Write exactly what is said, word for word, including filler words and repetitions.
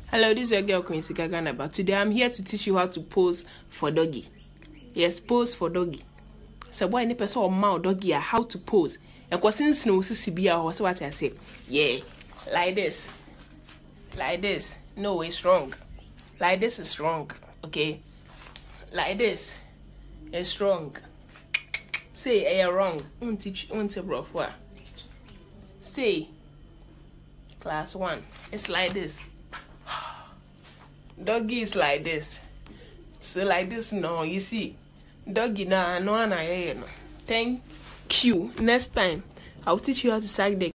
Hello, this is your girl Queen Ghanian, but today I'm here to teach you how to pose for doggy. Yes, pose for doggy. So boy, any person or mouth doggy how to pose. And since no sibia or so what I say. Yeah, like this. Like this. No, it's wrong. Like this is wrong. Okay. Like this. It's wrong. Say eh wrong. Won't teach won't bro for. Say class one. It's like this. Doggy is like this. So like this no, you see. Doggy na no na. Thank you. Next time I'll teach you how to suck the